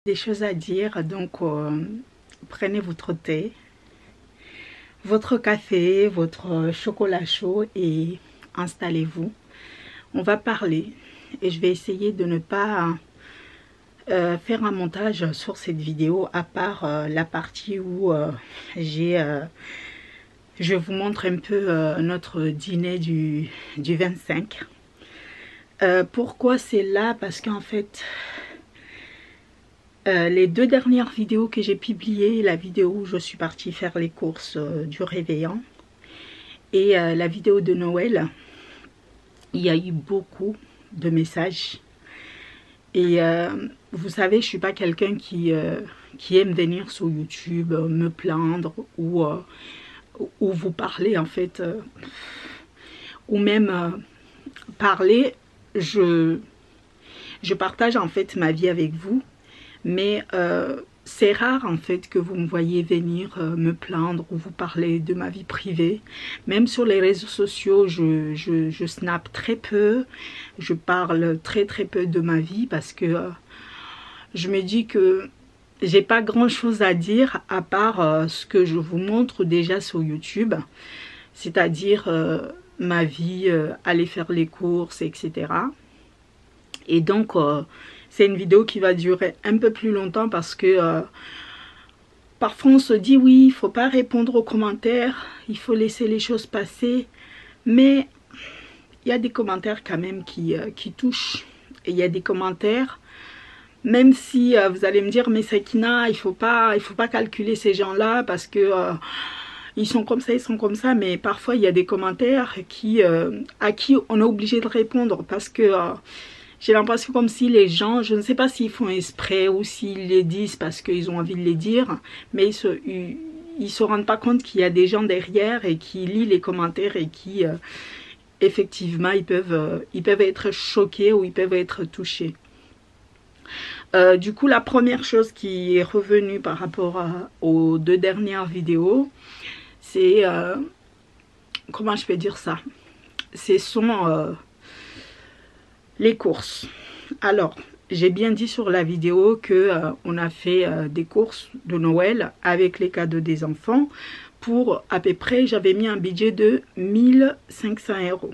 des choses à dire, donc prenez votre thé, votre café, votre chocolat chaud et installez-vous. On va parler et je vais essayer de ne pas faire un montage sur cette vidéo à part la partie où je vous montre un peu notre dîner du 25. Pourquoi c'est là? Parce qu'en fait les deux dernières vidéos que j'ai publiées, la vidéo où je suis partie faire les courses du réveillon et la vidéo de Noël, il y a eu beaucoup de messages. Et vous savez, je suis pas quelqu'un qui aime venir sur YouTube me plaindre ou vous parler en fait, ou même parler. Je partage en fait ma vie avec vous. Mais c'est rare en fait que vous me voyez venir me plaindre ou vous parler de ma vie privée. Même sur les réseaux sociaux, je snap très peu. Je parle très peu de ma vie parce que je me dis que j'ai pas grand chose à dire à part ce que je vous montre déjà sur YouTube. C'est-à-dire ma vie, aller faire les courses, etc. Et donc c'est une vidéo qui va durer un peu plus longtemps parce que parfois on se dit oui, il ne faut pas répondre aux commentaires, il faut laisser les choses passer. Mais il y a des commentaires quand même qui touchent. Et il y a des commentaires, même si vous allez me dire mais Sakina, il faut pas calculer ces gens-là parce que ils sont comme ça, ils sont comme ça. Mais parfois il y a des commentaires à qui on est obligé de répondre parce que j'ai l'impression comme si les gens, je ne sais pas s'ils font exprès ou s'ils les disent parce qu'ils ont envie de les dire, mais ils se rendent pas compte qu'il y a des gens derrière et qui lisent les commentaires et qui, effectivement, ils peuvent être choqués ou ils peuvent être touchés. Du coup, la première chose qui est revenue par rapport aux deux dernières vidéos, c'est, comment je peux dire ça? Ce sont les courses. Alors, j'ai bien dit sur la vidéo que on a fait des courses de Noël avec les cadeaux des enfants. Pour à peu près, j'avais mis un budget de 1500 €.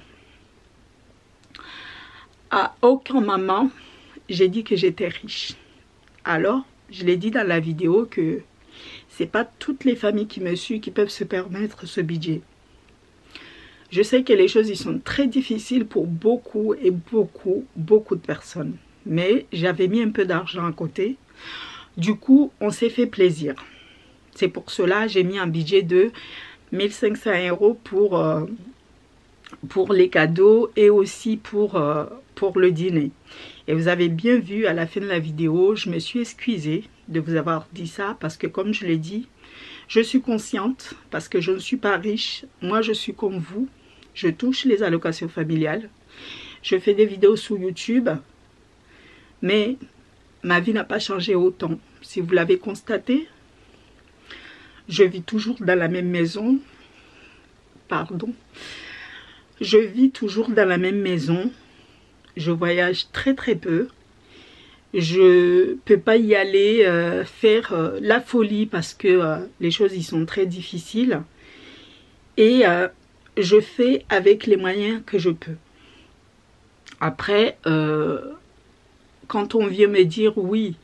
À aucun moment, j'ai dit que j'étais riche. Alors, je l'ai dit dans la vidéo que c'est pas toutes les familles qui me suivent qui peuvent se permettre ce budget. Je sais que les choses ils sont très difficiles pour beaucoup de personnes. Mais j'avais mis un peu d'argent à côté. Du coup, on s'est fait plaisir. C'est pour cela j'ai mis un budget de 1500 € pour les cadeaux et aussi pour le dîner. Et vous avez bien vu à la fin de la vidéo, je me suis excusée de vous avoir dit ça parce que comme je l'ai dit, je suis consciente parce que je ne suis pas riche. Moi, je suis comme vous. Je touche les allocations familiales. Je fais des vidéos sur YouTube. Mais ma vie n'a pas changé autant. Si vous l'avez constaté, je vis toujours dans la même maison. Pardon. Je vis toujours dans la même maison. Je voyage très peu. Je ne peux pas y aller faire la folie parce que les choses y sont très difficiles. Et je fais avec les moyens que je peux. Après, quand on vient me dire oui,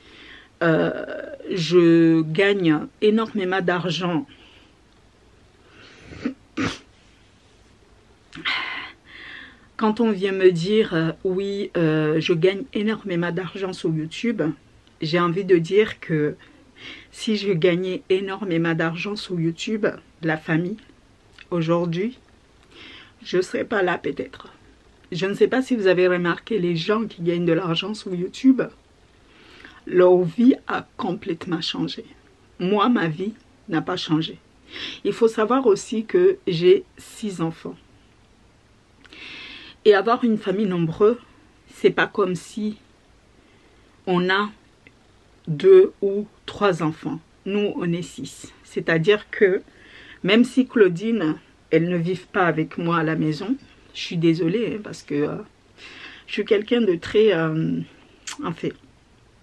je gagne énormément d'argent. Quand on vient me dire oui, je gagne énormément d'argent sur YouTube, j'ai envie de dire que si je gagnais énormément d'argent sur YouTube, la famille, aujourd'hui, je ne serais pas là peut-être. Je ne sais pas si vous avez remarqué les gens qui gagnent de l'argent sur YouTube, leur vie a complètement changé. Moi, ma vie n'a pas changé. Il faut savoir aussi que j'ai 6 enfants. Et avoir une famille nombreuse, c'est pas comme si on a 2 ou 3 enfants. Nous, on est 6. C'est-à-dire que même si Claudine, elle ne vit pas avec moi à la maison, je suis désolée parce que je suis quelqu'un de très... en fait,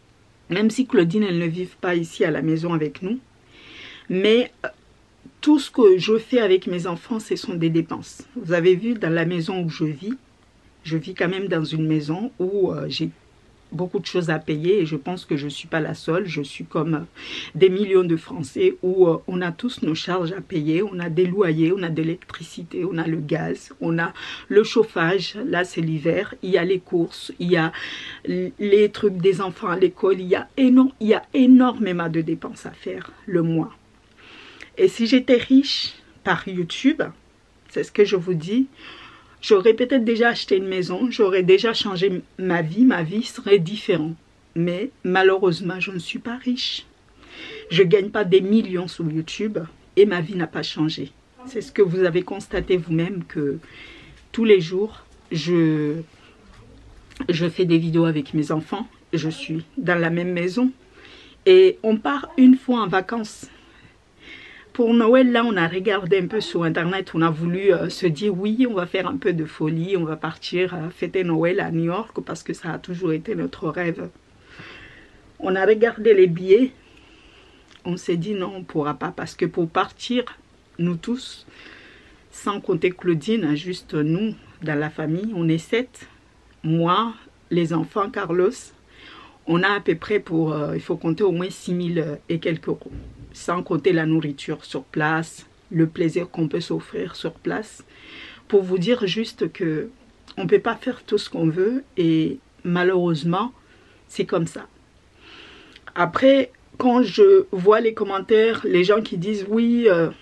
Même si Claudine, elle ne vit pas ici à la maison avec nous. Mais tout ce que je fais avec mes enfants, ce sont des dépenses. Vous avez vu, dans la maison où je vis quand même dans une maison où j'ai beaucoup de choses à payer et je pense que je ne suis pas la seule. Je suis comme des millions de Français où on a tous nos charges à payer. On a des loyers, on a de l'électricité, on a le gaz, on a le chauffage. Là, c'est l'hiver. Il y a les courses, il y a les trucs des enfants à l'école. Il y a énormément de dépenses à faire le mois. Et si j'étais riche par YouTube, c'est ce que je vous dis, j'aurais peut-être déjà acheté une maison, j'aurais déjà changé ma vie serait différente. Mais malheureusement, je ne suis pas riche. Je ne gagne pas des millions sur YouTube et ma vie n'a pas changé. C'est ce que vous avez constaté vous-même, que tous les jours, je fais des vidéos avec mes enfants. Je suis dans la même maison et on part une fois en vacances. Pour Noël, là, on a regardé un peu sur Internet, on a voulu se dire oui, on va faire un peu de folie, on va partir fêter Noël à New York parce que ça a toujours été notre rêve. On a regardé les billets, on s'est dit non, on ne pourra pas parce que pour partir, nous tous, sans compter Claudine, juste nous, dans la famille, on est 7, moi, les enfants, Carlos, on a à peu près pour, il faut compter au moins 6 000 et quelques euros. Sans compter la nourriture sur place, le plaisir qu'on peut s'offrir sur place. Pour vous dire juste que on ne peut pas faire tout ce qu'on veut et malheureusement, c'est comme ça. Après, quand je vois les commentaires, les gens qui disent oui,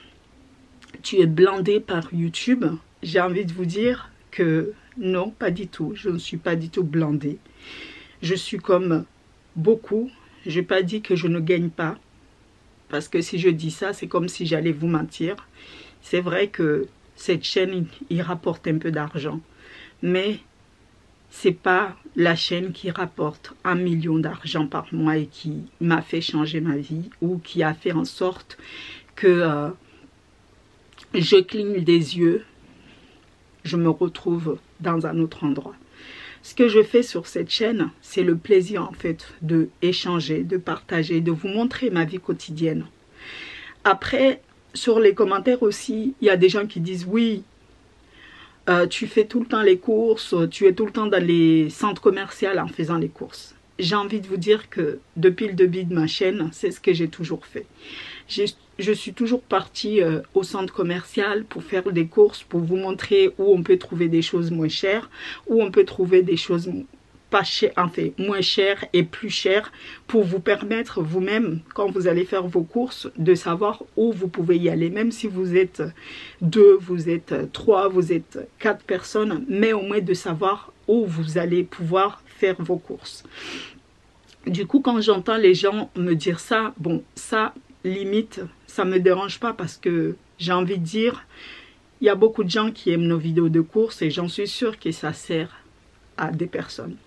tu es blindé par YouTube, j'ai envie de vous dire que non, pas du tout. Je ne suis pas du tout blindée. Je suis comme beaucoup. Je n'ai pas dit que je ne gagne pas. Parce que si je dis ça, c'est comme si j'allais vous mentir. C'est vrai que cette chaîne, il rapporte un peu d'argent. Mais ce n'est pas la chaîne qui rapporte 1 million d'argent par mois et qui m'a fait changer ma vie. Ou qui a fait en sorte que je cligne des yeux. Je me retrouve dans un autre endroit. Ce que je fais sur cette chaîne, c'est le plaisir en fait de échanger, de partager, de vous montrer ma vie quotidienne. Après, sur les commentaires aussi, il y a des gens qui disent oui, tu fais tout le temps les courses, tu es tout le temps dans les centres commerciaux en faisant les courses. J'ai envie de vous dire que depuis le début de ma chaîne, c'est ce que j'ai toujours fait. Je suis toujours partie au centre commercial pour faire des courses, pour vous montrer où on peut trouver des choses moins chères, où on peut trouver des choses pas chères, en fait, moins chères et plus chères, pour vous permettre vous-même, quand vous allez faire vos courses, de savoir où vous pouvez y aller. Même si vous êtes 2, vous êtes 3, vous êtes 4 personnes, mais au moins de savoir où vous allez pouvoir faire vos courses. Du coup, quand j'entends les gens me dire ça, bon, ça, limite, ça me dérange pas parce que j'ai envie de dire, il y a beaucoup de gens qui aiment nos vidéos de courses et j'en suis sûre que ça sert à des personnes.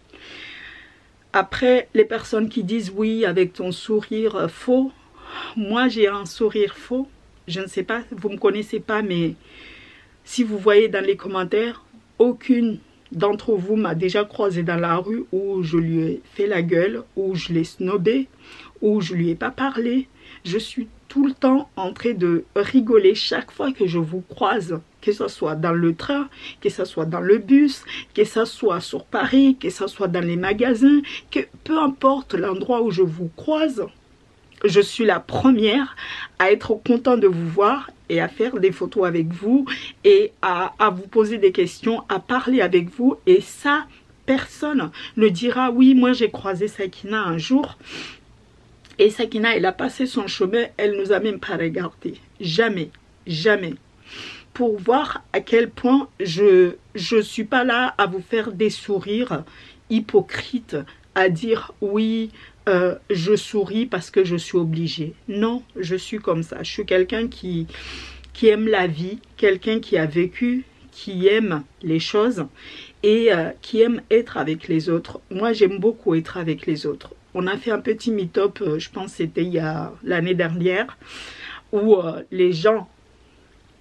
Après, les personnes qui disent oui avec ton sourire faux, moi j'ai un sourire faux, je ne sais pas, vous ne me connaissez pas, mais si vous voyez dans les commentaires, aucune d'entre vous m'a déjà croisé dans la rue où je lui ai fait la gueule, où je l'ai snobé, où je lui ai pas parlé. Je suis tout le temps en train de rigoler chaque fois que je vous croise, que ce soit dans le train, que ce soit dans le bus, que ce soit sur Paris, que ce soit dans les magasins, que peu importe l'endroit où je vous croise, je suis la première à être content de vous voir et à faire des photos avec vous et à vous poser des questions, à parler avec vous. Et ça, personne ne dira oui, moi j'ai croisé Sakina un jour. Et Sakina, elle a passé son chemin, elle ne nous a même pas regardé. Jamais, jamais. Pour voir à quel point je ne suis pas là à vous faire des sourires hypocrites, à dire oui, je souris parce que je suis obligée. Non, je suis comme ça. Je suis quelqu'un qui aime la vie, quelqu'un qui a vécu, qui aime les choses et qui aime être avec les autres. Moi, j'aime beaucoup être avec les autres. On a fait un petit meet-up, je pense que c'était il y a l'année dernière, où les gens,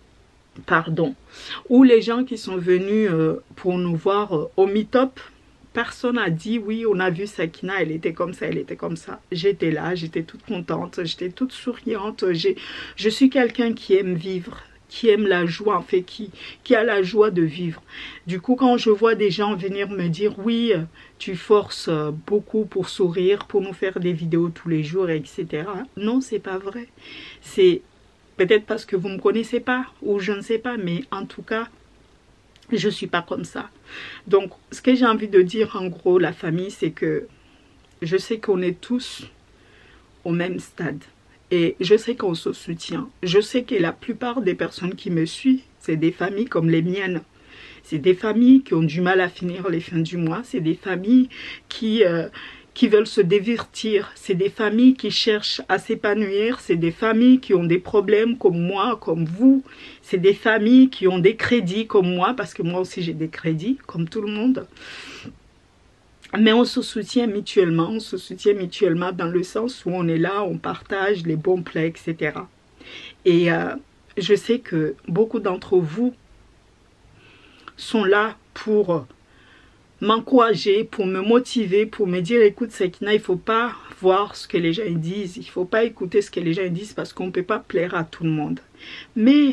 où les gens qui sont venus pour nous voir au meet-up, personne n'a dit oui, on a vu Sakina, elle était comme ça, elle était comme ça. J'étais là, j'étais toute contente, j'étais toute souriante. Je suis quelqu'un qui aime vivre, qui aime la joie, en fait, qui a la joie de vivre. Du coup, quand je vois des gens venir me dire oui, tu forces beaucoup pour sourire, pour nous faire des vidéos tous les jours, etc. Non, c'est pas vrai. C'est peut-être parce que vous ne me connaissez pas, ou je ne sais pas, mais en tout cas, je ne suis pas comme ça. Donc, ce que j'ai envie de dire, en gros, la famille, c'est que je sais qu'on est tous au même stade. Et je sais qu'on se soutient. Je sais que la plupart des personnes qui me suivent, c'est des familles comme les miennes. C'est des familles qui ont du mal à finir les fins du mois. C'est des familles qui veulent se divertir. C'est des familles qui cherchent à s'épanouir. C'est des familles qui ont des problèmes comme moi, comme vous. C'est des familles qui ont des crédits comme moi, parce que moi aussi j'ai des crédits, comme tout le monde. Mais on se soutient mutuellement. On se soutient mutuellement dans le sens où on est là, on partage les bons plats, etc. Et je sais que beaucoup d'entre vous sont là pour m'encourager, pour me motiver, pour me dire écoute Sakina, il ne faut pas voir ce que les gens disent, il ne faut pas écouter ce que les gens disent parce qu'on ne peut pas plaire à tout le monde. Mais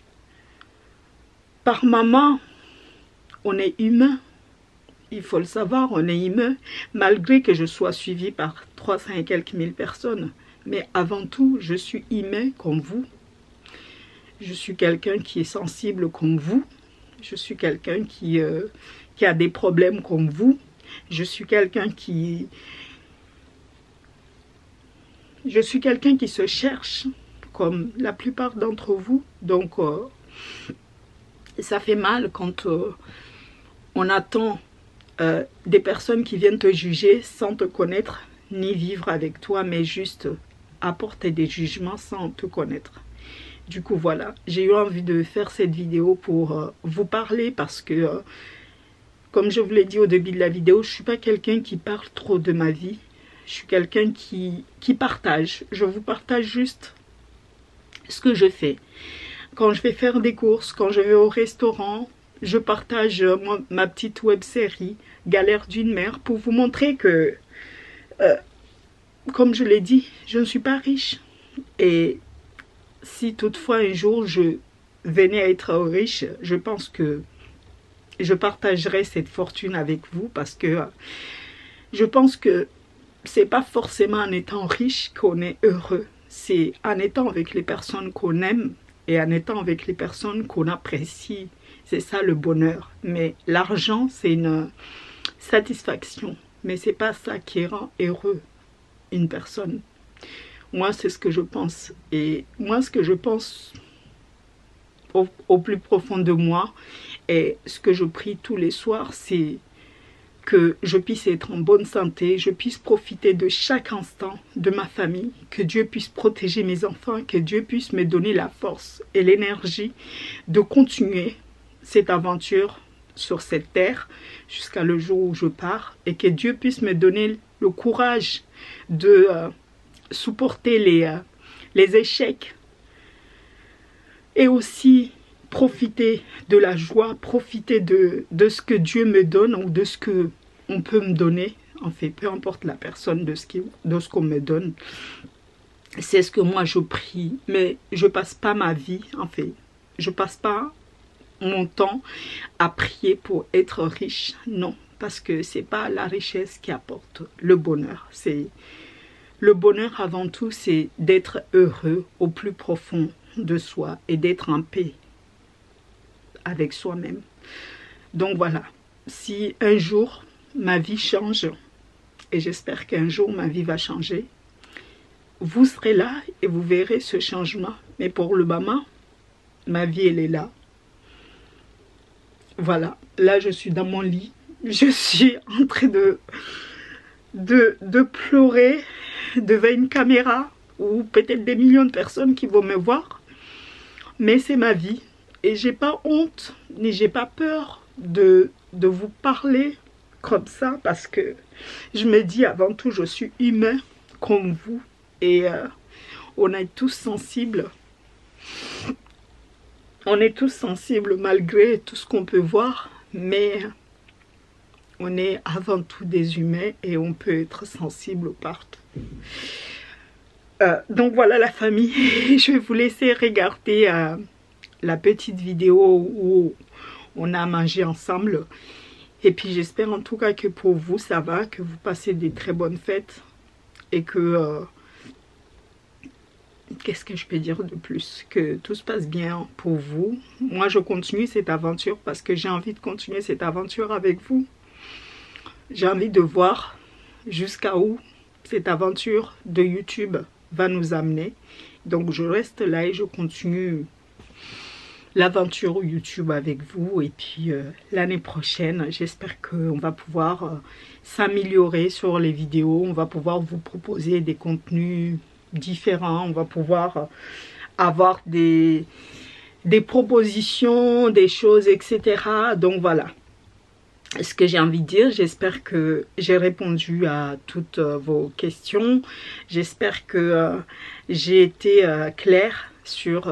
par moment, on est humain, il faut le savoir, on est humain, malgré que je sois suivie par 300 et quelques mille personnes. Mais avant tout, je suis humain comme vous. Je suis quelqu'un qui est sensible comme vous. Je suis quelqu'un qui a des problèmes comme vous. Je suis quelqu'un qui se cherche comme la plupart d'entre vous. Donc, ça fait mal quand on attend des personnes qui viennent te juger sans te connaître ni vivre avec toi, mais juste apporter des jugements sans te connaître. Du coup, voilà, j'ai eu envie de faire cette vidéo pour vous parler parce que, comme je vous l'ai dit au début de la vidéo, je ne suis pas quelqu'un qui parle trop de ma vie. Je suis quelqu'un qui partage. Je vous partage juste ce que je fais. Quand je vais faire des courses, quand je vais au restaurant, je partage ma petite web série Galère d'une mère pour vous montrer que, comme je l'ai dit, je ne suis pas riche. Et si toutefois un jour je venais à être riche, je pense que je partagerai cette fortune avec vous parce que je pense que c'est pas forcément en étant riche qu'on est heureux. C'est en étant avec les personnes qu'on aime et en étant avec les personnes qu'on apprécie. C'est ça le bonheur. Mais l'argent, c'est une satisfaction. Mais c'est pas ça qui rend heureux une personne. Moi, c'est ce que je pense. Et moi, ce que je pense au plus profond de moi, et ce que je prie tous les soirs, c'est que je puisse être en bonne santé, je puisse profiter de chaque instant de ma famille, que Dieu puisse protéger mes enfants, que Dieu puisse me donner la force et l'énergie de continuer cette aventure sur cette terre jusqu'à le jour où je pars, et que Dieu puisse me donner le courage de supporter les échecs et aussi profiter de la joie, profiter de ce que Dieu me donne ou de ce qu'on peut me donner, en fait, peu importe la personne, de ce qu'on me donne. C'est ce que moi je prie, mais je passe pas ma vie, en fait, je passe pas mon temps à prier pour être riche, non, parce que c'est pas la richesse qui apporte le bonheur. C'est le bonheur avant tout, c'est d'être heureux au plus profond de soi et d'être en paix avec soi-même. Donc voilà, si un jour ma vie change, et j'espère qu'un jour ma vie va changer, vous serez là et vous verrez ce changement. Mais pour le moment, ma vie elle est là. Voilà, là je suis dans mon lit, je suis en train de pleurer devant une caméra ou peut-être des millions de personnes qui vont me voir, mais c'est ma vie et j'ai pas honte ni j'ai pas peur de vous parler comme ça parce que je me dis avant tout je suis humain comme vous et on est tous sensibles. On est tous sensibles malgré tout ce qu'on peut voir, mais On est avant tout des humains et on peut être sensible partout. Donc voilà la famille, je vais vous laisser regarder la petite vidéo où on a mangé ensemble. Et puis j'espère en tout cas que pour vous ça va, que vous passez des très bonnes fêtes. Et que, qu'est-ce que je peux dire de plus? Que tout se passe bien pour vous. Moi je continue cette aventure parce que j'ai envie de continuer cette aventure avec vous. J'ai envie de voir jusqu'à où cette aventure de YouTube va nous amener. Donc je reste là et je continue l'aventure YouTube avec vous. Et puis l'année prochaine, j'espère qu'on va pouvoir s'améliorer sur les vidéos. On va pouvoir vous proposer des contenus différents. On va pouvoir avoir des propositions, des choses, etc. Donc voilà. Ce que j'ai envie de dire, j'espère que j'ai répondu à toutes vos questions. J'espère que j'ai été claire sur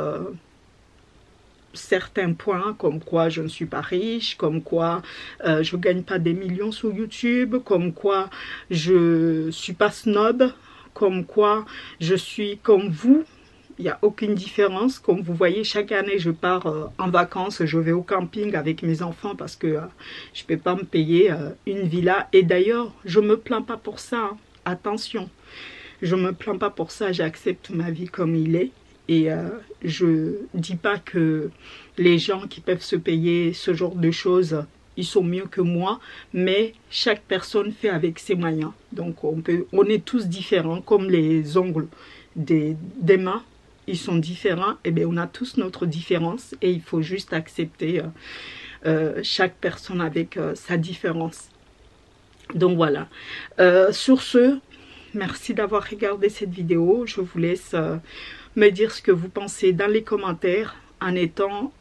certains points, comme quoi je ne suis pas riche, comme quoi je ne gagne pas des millions sur YouTube, comme quoi je ne suis pas snob, comme quoi je suis comme vous. Il n'y a aucune différence. Comme vous voyez, chaque année, je pars en vacances. Je vais au camping avec mes enfants parce que je ne peux pas me payer une villa. Et d'ailleurs, je ne me plains pas pour ça. Hein. Attention, je ne me plains pas pour ça. J'accepte ma vie comme il est. Et je ne dis pas que les gens qui peuvent se payer ce genre de choses, ils sont mieux que moi. Mais chaque personne fait avec ses moyens. Donc, on est tous différents, comme les ongles des mains. Ils sont différents, et bien on a tous notre différence et il faut juste accepter chaque personne avec sa différence. Donc voilà. Sur ce, merci d'avoir regardé cette vidéo. Je vous laisse me dire ce que vous pensez dans les commentaires en étant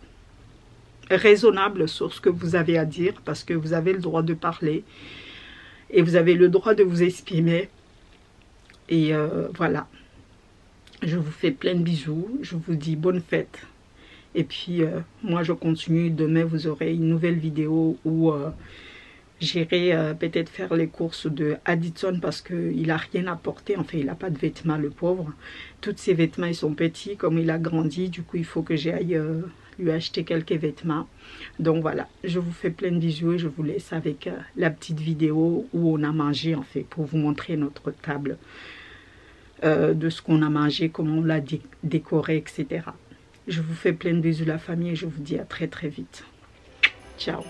raisonnable sur ce que vous avez à dire parce que vous avez le droit de parler et vous avez le droit de vous exprimer. Et voilà. Je vous fais plein de bisous, je vous dis bonne fête. Et puis moi je continue, demain vous aurez une nouvelle vidéo où j'irai peut-être faire les courses de Addison parce qu'il n'a rien à porter, enfin il n'a pas de vêtements le pauvre. Tous ses vêtements ils sont petits, comme il a grandi, du coup il faut que j'aille lui acheter quelques vêtements. Donc voilà, je vous fais plein de bisous et je vous laisse avec la petite vidéo où on a mangé en fait, pour vous montrer notre table. De ce qu'on a mangé, comment on l'a décoré, etc. Je vous fais plein de bisous la famille et je vous dis à très très vite. Ciao.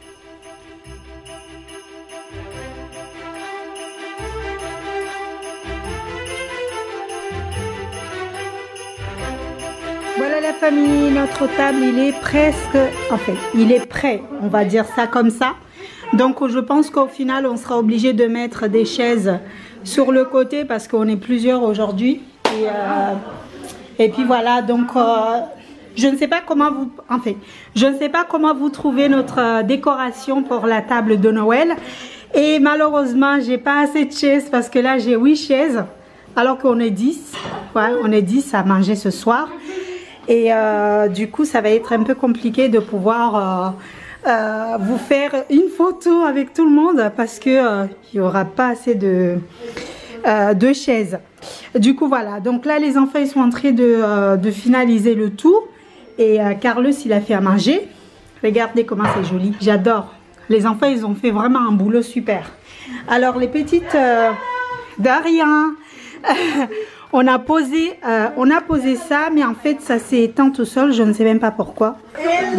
Voilà la famille, notre table il est presque, enfin il est prêt, on va dire ça comme ça. Donc je pense qu'au final on sera obligé de mettre des chaises sur le côté parce qu'on est plusieurs aujourd'hui. Et puis voilà, donc je ne sais pas comment vous, je ne sais pas comment vous trouvez notre décoration pour la table de Noël. Et malheureusement, j'ai pas assez de chaises parce que là j'ai 8 chaises alors qu'on est 10. Ouais, on est 10 à manger ce soir. Et du coup, ça va être un peu compliqué de pouvoir vous faire une photo avec tout le monde parce que il n'y aura pas assez de chaises. Du coup voilà, donc là les enfants ils sont en train de finaliser le tout et Carlos il a fait à manger. Regardez comment c'est joli, j'adore. Les enfants ils ont fait vraiment un boulot super. Alors les petites de rien. On a posé ça, mais en fait ça s'est éteint tout seul, je ne sais même pas pourquoi. Est-ce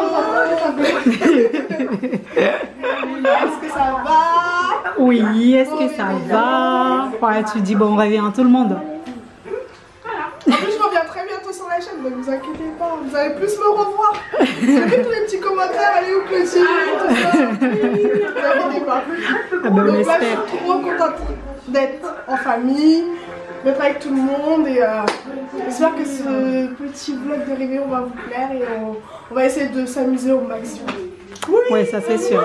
que ça va? Oui, est-ce que ça va? Ouais, tu dis bon, on revient à tout le monde. En plus, je reviens très bientôt sur la chaîne, ne vous inquiétez pas, vous allez plus me revoir. J'ai vu tous les petits commentaires, allez où petit, tout ça. Ne vous inquiétez pas. Ah ben, donc là, je suis trop contente d'être en famille, d'être avec tout le monde et j'espère que ce petit vlog de réveillon va vous plaire et on va essayer de s'amuser au maximum. Oui, ça c'est sûr.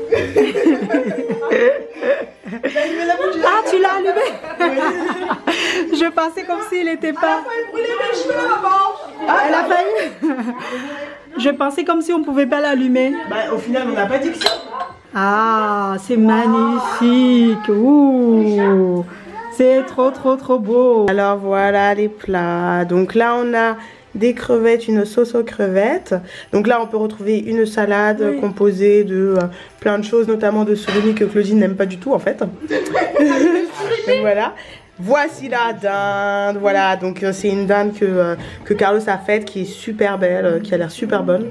Ah, tu l'as allumé? Je pensais comme s'il n'était pas... Elle a failli. Je pensais comme si on pouvait pas l'allumer. Bah, au final, on n'a pas dit que ça. Ah, c'est magnifique. Ouh, c'est trop beau. Alors voilà les plats. Donc là on a des crevettes, une sauce aux crevettes. Donc là on peut retrouver une salade composée de plein de choses, notamment de surimi que Claudine n'aime pas du tout en fait. Donc voilà. Voici la dinde. Voilà, donc c'est une dinde que Carlos a faite qui est super belle, qui a l'air super bonne.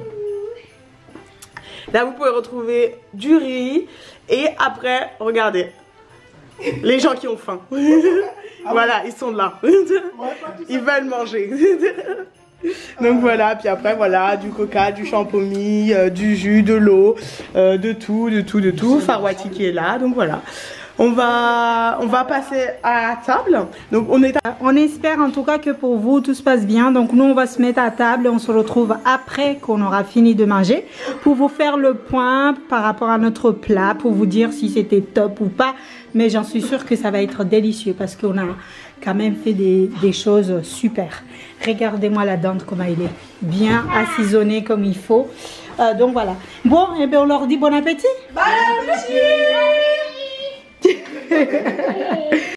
Là vous pouvez retrouver du riz. Et après, regardez, les gens qui ont faim. Voilà, ils sont là. Ils veulent manger. Donc voilà, puis après voilà, du coca, du champomis, du jus, de l'eau, de tout. Farwati qui est là, donc voilà. On va passer à la table. Donc on espère en tout cas que pour vous tout se passe bien. Donc nous on va se mettre à table et on se retrouve après qu'on aura fini de manger pour vous faire le point par rapport à notre plat, pour vous dire si c'était top ou pas. Mais j'en suis sûre que ça va être délicieux parce qu'on a quand même fait des choses super. Regardez-moi la dinde comme elle est bien assaisonnée comme il faut. Donc voilà. Bon, et bien on leur dit bon appétit. Bon appétit.